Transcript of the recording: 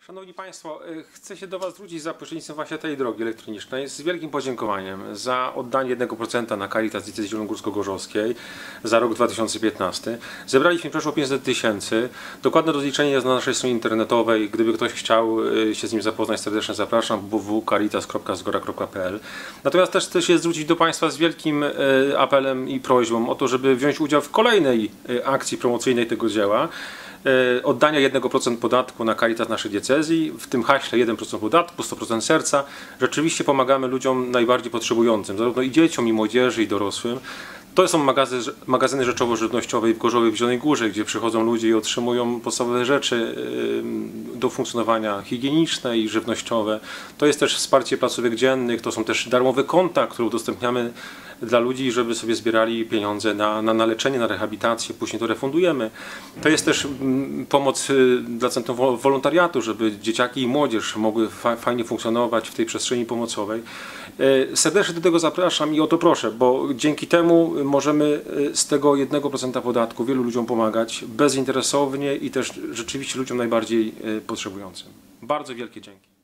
Szanowni Państwo, chcę się do Was zwrócić za pośrednictwem właśnie tej drogi elektronicznej z wielkim podziękowaniem za oddanie 1% na Caritas Diecezji Zielonogórsko-Gorzowskiej za rok 2015. Zebraliśmy przeszło 500 tysięcy. Dokładne rozliczenie jest na naszej stronie internetowej. Gdyby ktoś chciał się z nim zapoznać, serdecznie zapraszam www.caritas.zgora.pl. Natomiast też chcę się zwrócić do Państwa z wielkim apelem i prośbą o to, żeby wziąć udział w kolejnej akcji promocyjnej tego dzieła. Oddania 1% podatku na Caritas naszej diecezji, w tym haśle 1% podatku, 100% serca. Rzeczywiście pomagamy ludziom najbardziej potrzebującym, zarówno i dzieciom, i młodzieży, i dorosłym. To są magazyny rzeczowo-żywnościowe w Gorzowie, w Zielonej Górze, gdzie przychodzą ludzie i otrzymują podstawowe rzeczy do funkcjonowania higieniczne i żywnościowe. To jest też wsparcie placówek dziennych, to są też darmowe konta, które udostępniamy dla ludzi, żeby sobie zbierali pieniądze na leczenie, na rehabilitację, później to refundujemy. To jest też pomoc dla Centrum Wolontariatu, żeby dzieciaki i młodzież mogły fajnie funkcjonować w tej przestrzeni pomocowej. Serdecznie do tego zapraszam i o to proszę, bo dzięki temu możemy z tego 1% podatku wielu ludziom pomagać bezinteresownie i też rzeczywiście ludziom najbardziej potrzebującym. Bardzo wielkie dzięki.